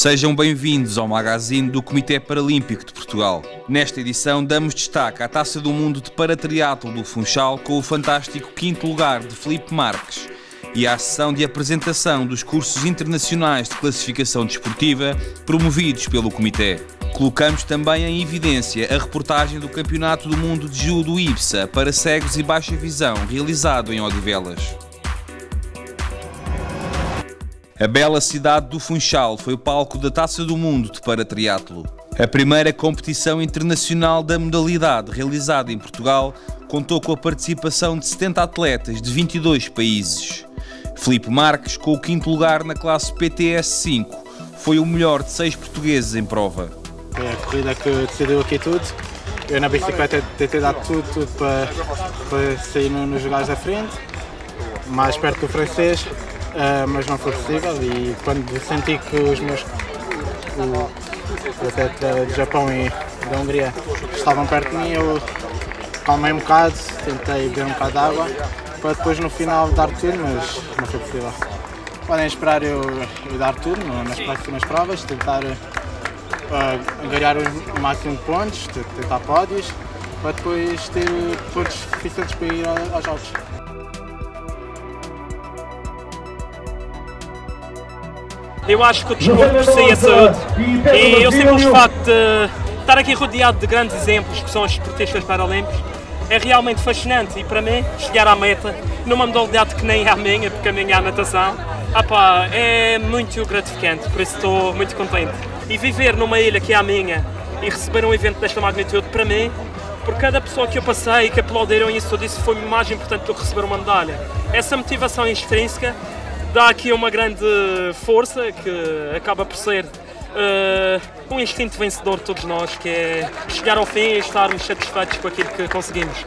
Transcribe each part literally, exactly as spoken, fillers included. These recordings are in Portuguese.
Sejam bem-vindos ao magazine do Comitê Paralímpico de Portugal. Nesta edição damos destaque à Taça do Mundo de Paratriatlo do Funchal com o fantástico quinto lugar de Filipe Marques e à sessão de apresentação dos cursos internacionais de classificação desportiva promovidos pelo Comitê. Colocamos também em evidência a reportagem do Campeonato do Mundo de Judo I B S A para cegos e baixa visão realizado em Odivelas. A bela cidade do Funchal foi o palco da Taça do Mundo de Paratriatlo. A primeira competição internacional da modalidade realizada em Portugal contou com a participação de setenta atletas de vinte e dois países. Filipe Marques, com o quinto lugar na classe P T S cinco, foi o melhor de seis portugueses em prova. É a corrida que decidiu aqui tudo. Eu na bicicleta tentei dar tudo, tudo para, para sair nos lugares da frente, mais perto do francês. Uh, mas não foi possível e quando senti que os meus o, o atleta do Japão e da Hungria estavam perto de mim, eu calmei um bocado, tentei beber um bocado de água para depois no final dar tudo, mas não foi possível. Podem esperar eu, eu dar tudo nas próximas provas, tentar uh, angariar o máximo de pontos, tentar pódios, para depois ter pontos suficientes para ir aos jogos. Eu acho que o desporto por si é saúde e eu sempre o facto de estar aqui rodeado de grandes exemplos que são os esportistas paralímpicos é realmente fascinante e para mim chegar à meta numa modalidade que nem é a minha, porque a minha é a natação, apá, é muito gratificante, por isso estou muito contente. E viver numa ilha que é a minha e receber um evento desta magnitude para mim, por cada pessoa que eu passei e que aplaudiram isso tudo isso foi mais importante do que receber uma medalha. Essa motivação extrínseca dá aqui uma grande força que acaba por ser uh, um instinto vencedor de todos nós, que é chegar ao fim e estarmos satisfeitos com aquilo que conseguimos.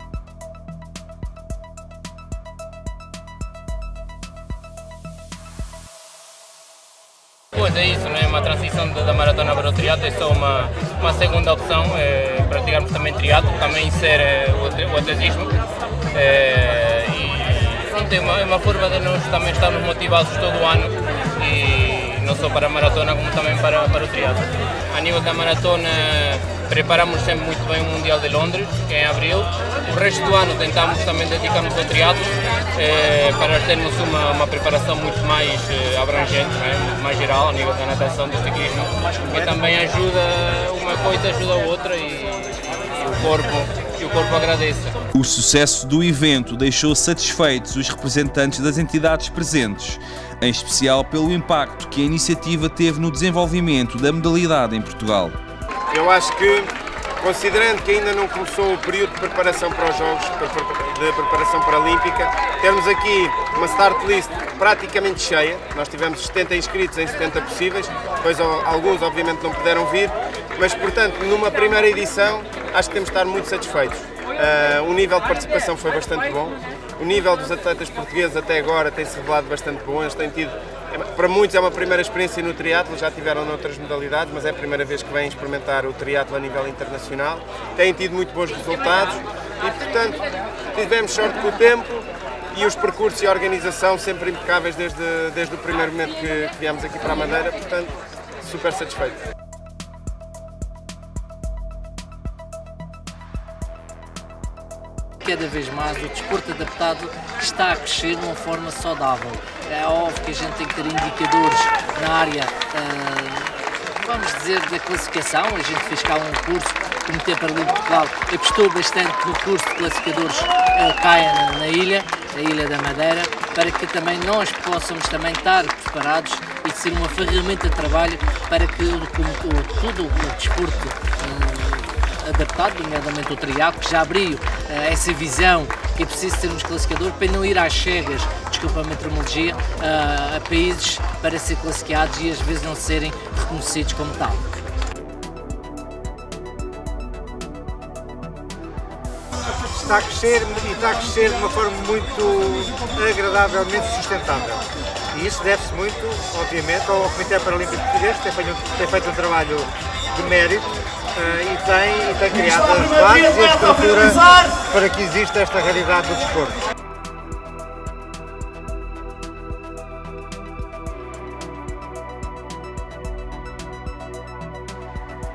Pois é isso, não é? Uma transição da maratona para o triatlo é só uma, uma segunda opção, é praticarmos também triatlo, também ser é, o atletismo. É, É uma, é uma forma de nós também estarmos motivados todo o ano e não só para a maratona como também para, para o triatlo. A nível da maratona preparamos sempre muito bem o Mundial de Londres, que é em abril. O resto do ano tentamos também dedicarmos ao triatlo eh, para termos uma, uma preparação muito mais eh, abrangente, né? Muito mais geral a nível da natação, do ciclismo, que também ajuda, uma coisa ajuda a outra e, e o corpo e o corpo agradece. O sucesso do evento deixou satisfeitos os representantes das entidades presentes, em especial pelo impacto que a iniciativa teve no desenvolvimento da modalidade em Portugal. Eu acho que, considerando que ainda não começou o período de preparação para os Jogos, de preparação paralímpica, temos aqui uma start list praticamente cheia. Nós tivemos setenta inscritos em setenta possíveis, depois alguns obviamente não puderam vir, mas portanto numa primeira edição acho que temos de estar muito satisfeitos. Uh, o nível de participação foi bastante bom, o nível dos atletas portugueses até agora tem-se revelado bastante bom. Eles têm tido, para muitos é uma primeira experiência no triatlo, já tiveram noutras modalidades, mas é a primeira vez que vêm experimentar o triatlo a nível internacional. Têm tido muito bons resultados e, portanto, tivemos sorte com o tempo e os percursos e a organização sempre impecáveis desde, desde o primeiro momento que, que viemos aqui para a Madeira, portanto, super satisfeito. Cada vez mais o desporto adaptado está a crescer de uma forma saudável. É óbvio que a gente tem que ter indicadores na área, uh, vamos dizer, da classificação. A gente fez cá um curso, o Comitê Paralímpico de Portugal apostou bastante no curso de classificadores uh, CAIA na, na ilha, na Ilha da Madeira, para que também nós possamos também estar preparados e ser uma ferramenta de trabalho para que o, o, todo o desporto um, adaptado, nomeadamente o triatlo, que já abriu uh, essa visão que é preciso termos classificador para não ir às cegas, desculpa a meteorologia, uh, a países para ser classificados e às vezes não serem reconhecidos como tal. Está a crescer e está a crescer de uma forma muito agradavelmente sustentável. E isso deve-se muito, obviamente, ao Comitê Paralímpico Português, que tem feito, tem feito um trabalho de mérito uh, e, tem, e tem criado as bases e a estrutura para que exista esta realidade do desporto.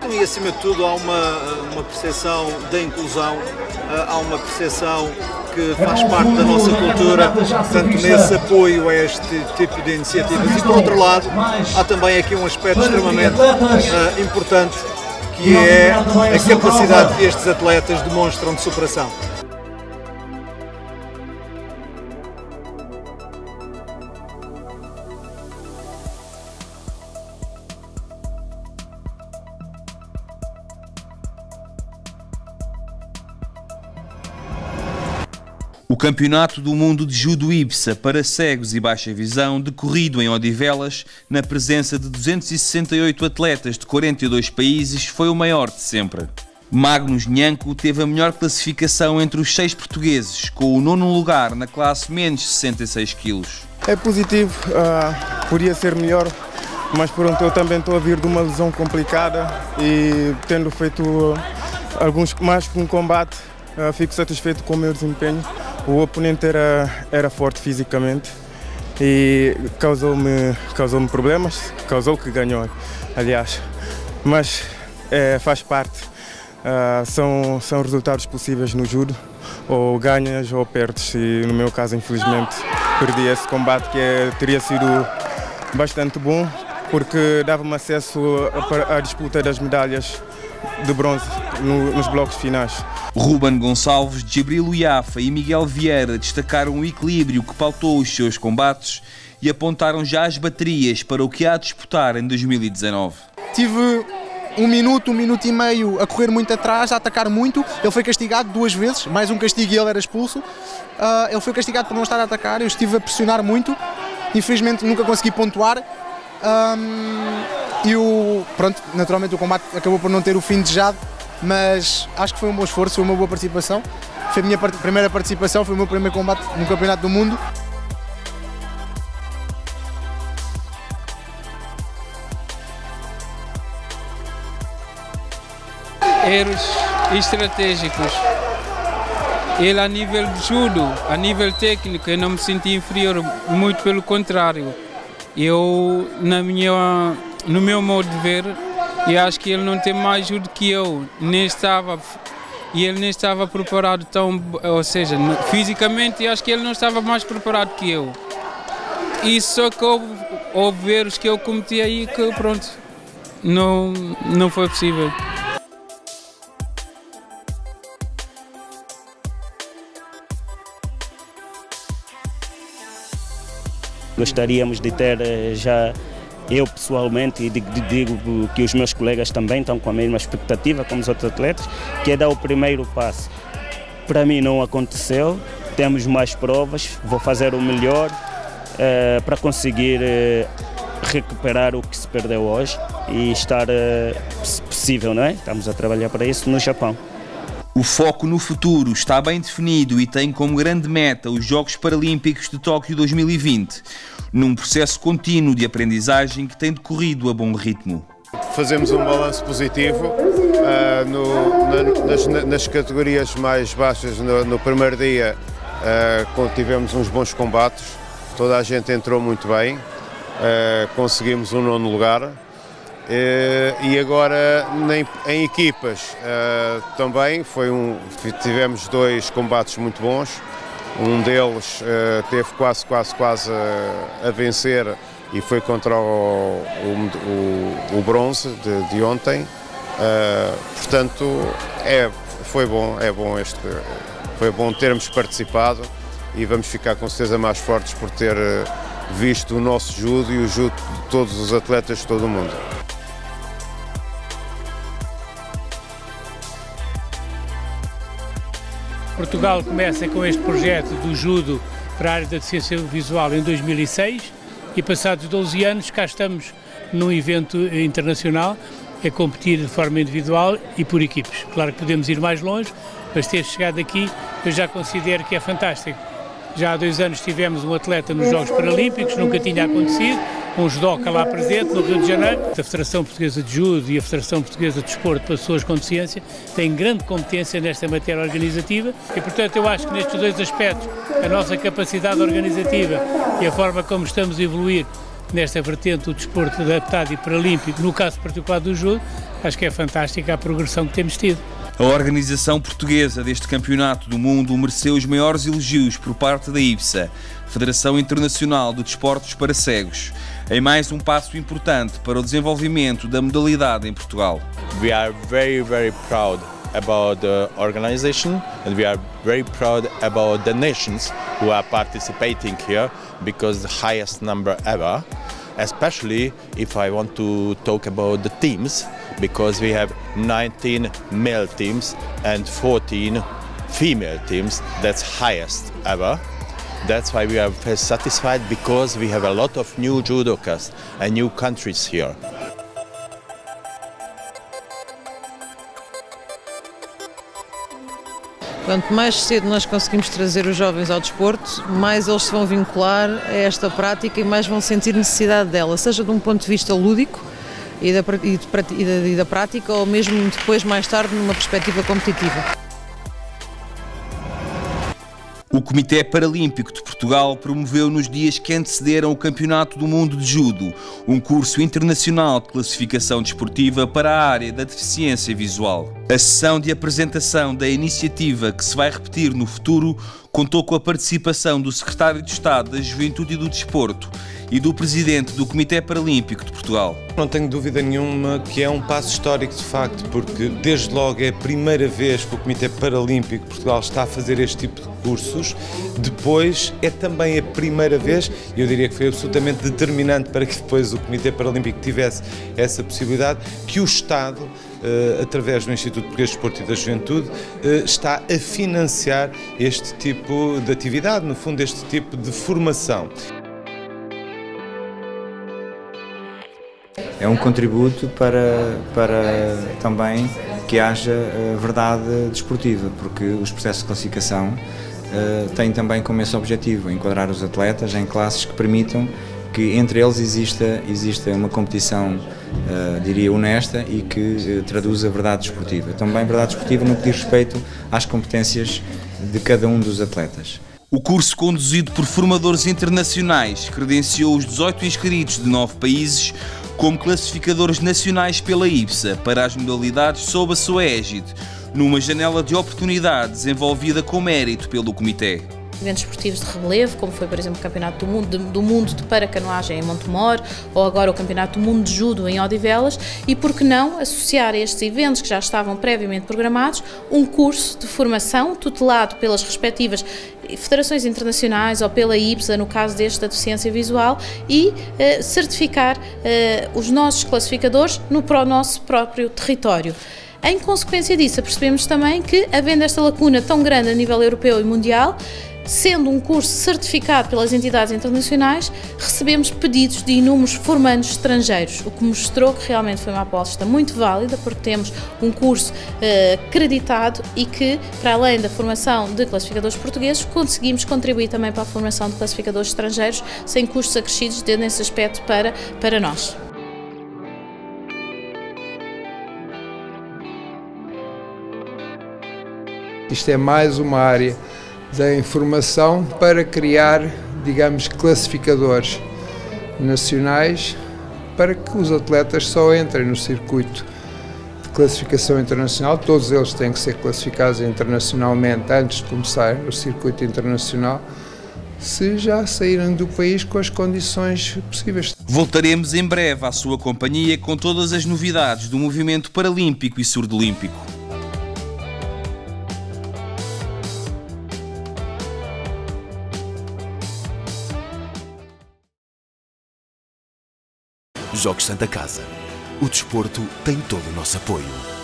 Então, e acima de tudo, há uma, uma percepção da inclusão, há uma percepção que faz parte da nossa cultura, portanto, nesse apoio a este tipo de iniciativas. E, por outro lado, há também aqui um aspecto extremamente uh, importante, que é a capacidade que estes atletas demonstram de superação. O Campeonato do Mundo de Judo Ibsa para cegos e baixa visão, decorrido em Odivelas, na presença de duzentos e sessenta e oito atletas de quarenta e dois países, foi o maior de sempre. Magnus Nhanco teve a melhor classificação entre os seis portugueses, com o nono lugar na classe menos sessenta e seis quilos. É positivo, uh, podia ser melhor, mas pronto, eu também estou a vir de uma lesão complicada e tendo feito uh, alguns mais que um combate, uh, fico satisfeito com o meu desempenho. O oponente era, era forte fisicamente e causou-me causou-me problemas, causou que ganhou, aliás, mas é, faz parte, uh, são, são resultados possíveis no judo, ou ganhas ou perdes, e no meu caso, infelizmente, perdi esse combate que é, teria sido bastante bom, porque dava-me acesso à, à disputa das medalhas de bronze no, nos blocos finais. Ruben Gonçalves, Djibril Uyafa e Miguel Vieira destacaram o equilíbrio que pautou os seus combates e apontaram já as baterias para o que há a disputar em dois mil e dezanove. Tive um minuto, um minuto e meio a correr muito atrás, a atacar muito. Ele foi castigado duas vezes, mais um castigo e ele era expulso. Uh, ele foi castigado por não estar a atacar, eu estive a pressionar muito. Infelizmente nunca consegui pontuar. Um, e o, pronto, naturalmente o combate acabou por não ter o fim desejado, mas acho que foi um bom esforço, foi uma boa participação. Foi a minha part- primeira participação, foi o meu primeiro combate no Campeonato do Mundo. Erros estratégicos. Ele, a nível de judo, a nível técnico, eu não me senti inferior, muito pelo contrário. Eu, na minha, no meu modo de ver, eu acho que ele não tem mais judo que eu, nem estava, e ele nem estava preparado tão, ou seja, fisicamente, eu acho que ele não estava mais preparado que eu. E só que houve, houve erros que eu cometi aí que, pronto, não, não foi possível. Gostaríamos de ter já, eu pessoalmente, e digo que os meus colegas também estão com a mesma expectativa como os outros atletas, que é dar o primeiro passo. Para mim não aconteceu, temos mais provas, vou fazer o melhor uh, para conseguir uh, recuperar o que se perdeu hoje e estar uh, possível, não é? Estamos a trabalhar para isso no Japão. O foco no futuro está bem definido e tem como grande meta os Jogos Paralímpicos de Tóquio dois mil e vinte, num processo contínuo de aprendizagem que tem decorrido a bom ritmo. Fazemos um balanço positivo uh, no, na, nas, nas categorias mais baixas. No, no primeiro dia uh, tivemos uns bons combates, toda a gente entrou muito bem, uh, conseguimos um nono lugar. Uh, e agora em, em equipas uh, também foi um, tivemos dois combates muito bons, um deles uh, teve quase, quase, quase a, a vencer e foi contra o, o, o, o bronze de, de ontem, uh, portanto é, foi bom, é bom este, foi bom termos participado e vamos ficar com certeza mais fortes por ter visto o nosso judo e o judo de todos os atletas de todo o mundo. Portugal começa com este projeto do judo para a área da deficiência visual em dois mil e seis e passados doze anos cá estamos num evento internacional a competir de forma individual e por equipes. Claro que podemos ir mais longe, mas ter chegado aqui eu já considero que é fantástico. Já há dois anos tivemos um atleta nos Jogos Paralímpicos, nunca tinha acontecido, um judoca lá presente no Rio de Janeiro. A Federação Portuguesa de Judo e a Federação Portuguesa de Desporto para Pessoas com Deficiência têm grande competência nesta matéria organizativa e, portanto, eu acho que nestes dois aspectos, a nossa capacidade organizativa e a forma como estamos a evoluir nesta vertente do desporto adaptado e paralímpico, no caso particular do judo, acho que é fantástica a progressão que temos tido. A organização portuguesa deste Campeonato do Mundo mereceu os maiores elogios por parte da IBSA, Federação Internacional de Desportos para Cegos, em mais um passo importante para o desenvolvimento da modalidade em Portugal. We are very, very proud about the organization, and we are very proud about the nations who are participating here, because the highest number ever, especially if I want to talk about the teams, because we have nineteen male teams and fourteen female teams. That's highest ever. That's why we are very satisfied, because we have a lot of new judokas and new countries here. Quanto mais cedo nós conseguimos trazer os jovens ao desporto, mais eles se vão vincular a esta prática e mais vão sentir necessidade dela, seja de um ponto de vista lúdico e da, e de, e da, e da prática, ou mesmo depois, mais tarde, numa perspectiva competitiva. O Comitê Paralímpico de Portugal promoveu nos dias que antecederam o Campeonato do Mundo de Judo um curso internacional de classificação desportiva para a área da deficiência visual. A sessão de apresentação da iniciativa, que se vai repetir no futuro, contou com a participação do Secretário de Estado da Juventude e do Desporto e do Presidente do Comitê Paralímpico de Portugal. Não tenho dúvida nenhuma que é um passo histórico de facto, porque desde logo é a primeira vez que o Comitê Paralímpico de Portugal está a fazer este tipo de cursos. Depois é também a primeira vez, e eu diria que foi absolutamente determinante para que depois o Comitê Paralímpico tivesse essa possibilidade, que o Estado, através do Instituto Português de Desporto e da Juventude, está a financiar este tipo de atividade, no fundo este tipo de formação. É um contributo para, para também que haja verdade desportiva, porque os processos de classificação uh, têm também como esse objetivo enquadrar os atletas em classes que permitam que entre eles exista, exista uma competição, uh, diria, honesta e que uh, traduza a verdade desportiva. Também verdade desportiva no que diz respeito às competências de cada um dos atletas. O curso, conduzido por formadores internacionais, credenciou os dezoito inscritos de nove países como classificadores nacionais pela IBSA para as modalidades sob a sua égide, numa janela de oportunidade desenvolvida com mérito pelo Comitê. Eventos esportivos de relevo, como foi, por exemplo, o Campeonato do Mundo de, do mundo de Paracanoagem em Montemor, ou agora o Campeonato do Mundo de Judo em Odivelas, e por que não associar a estes eventos que já estavam previamente programados um curso de formação tutelado pelas respectivas federações internacionais ou pela IBSA, no caso deste da deficiência visual, e eh, certificar eh, os nossos classificadores no pro nosso próprio território. Em consequência disso, percebemos também que, havendo esta lacuna tão grande a nível europeu e mundial, sendo um curso certificado pelas entidades internacionais, recebemos pedidos de inúmeros formandos estrangeiros, o que mostrou que realmente foi uma aposta muito válida, porque temos um curso uh, acreditado e que, para além da formação de classificadores portugueses, conseguimos contribuir também para a formação de classificadores estrangeiros, sem custos acrescidos nesse aspecto para, para nós. Isto é mais uma área da informação para criar, digamos, classificadores nacionais para que os atletas só entrem no circuito de classificação internacional. Todos eles têm que ser classificados internacionalmente antes de começar o circuito internacional, se já saírem do país com as condições possíveis. Voltaremos em breve à sua companhia com todas as novidades do movimento paralímpico e surdolímpico. Jogos Santa Casa. O desporto tem todo o nosso apoio.